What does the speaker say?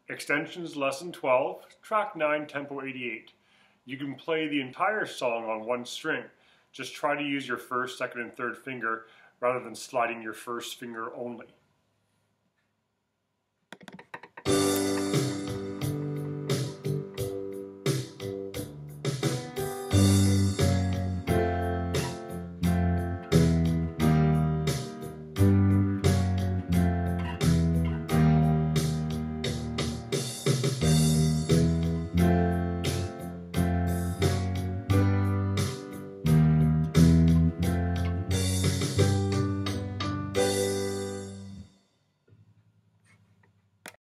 Extensions Lesson 12, Track 9, Tempo 88. You can play the entire song on one string. Just try to use your first, second, and third finger rather than sliding your first finger only.